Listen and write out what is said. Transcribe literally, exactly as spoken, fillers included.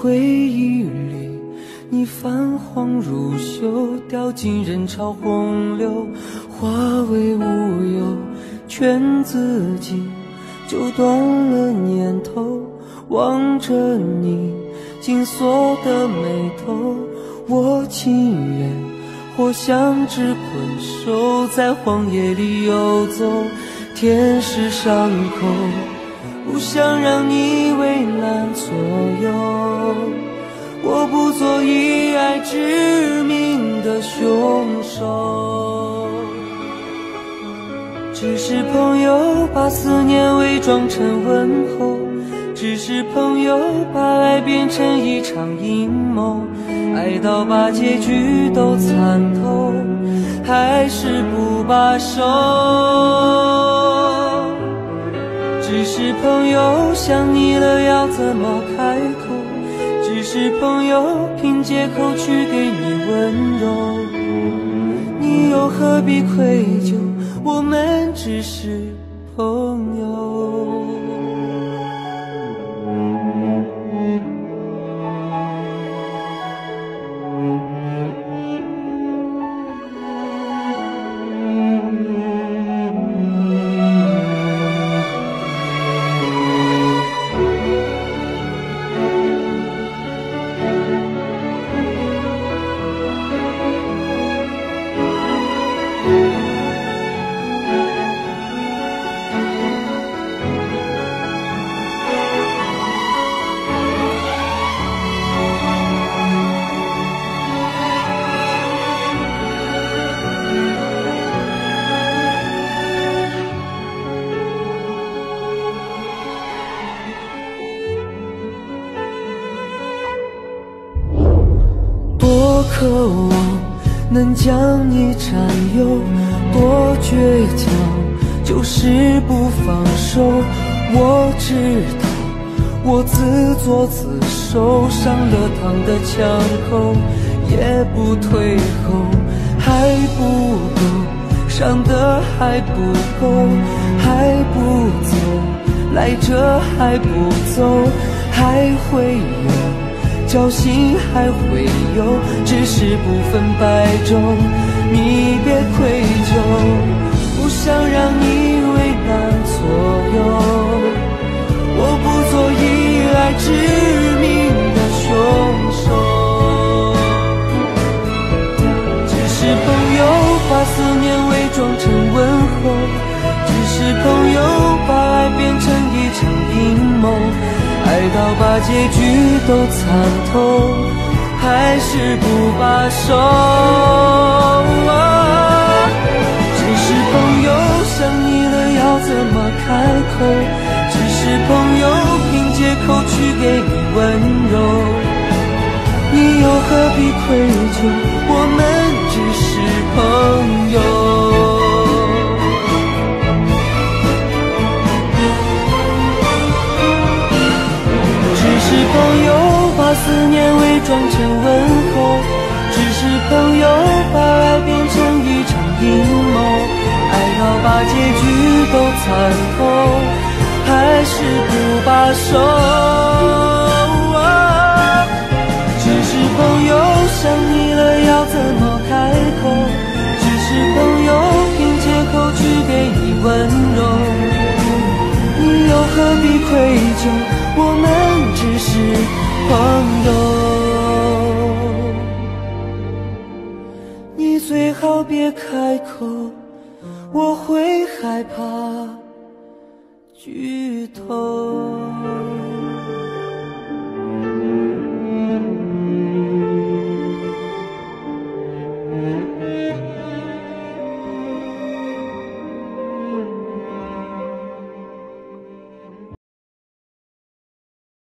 回忆里，你泛黄如锈，掉进人潮洪流，化为乌有，劝自己就断了念头。望着你紧锁的眉头，我情愿或像只困兽，在荒野里游走，舔舐伤口，不想让你为难左右。我不做以爱致命的凶手，只是朋友把思念伪装成问候，只是朋友把爱变成一场阴谋，爱到把结局都参透，还是不罢手。只是朋友想你了要怎么开口，只是朋友凭借口去给你温柔，你又何必愧疚，我们只是朋友。渴望能将你占有，多倔强就是不放手。我知道我自作自受，伤了烫的枪口也不退后，还不够，伤得还不够，还不走，来着还不走，还会有侥幸还会有，只是不分伯仲，你别愧疚，不想让你为难左右。我不做以爱致命的凶手，只是朋友把思念伪装成问候，只是朋友把爱变成一场阴谋，爱到把结局都参透，还是不罢手。啊，只是朋友想你了要怎么开口，只是朋友凭借口去给你温柔，你又何必愧疚，我们只是朋友。只是朋友把思念伪装成问候，只是朋友把爱变成一场阴谋，爱到把结局都参透，还是不罢手。啊，只是朋友想你了要怎么开口，只是朋友凭借口去给你温柔，你又何必愧疚，我们只是朋友。你最好别开口，我会害怕剧透。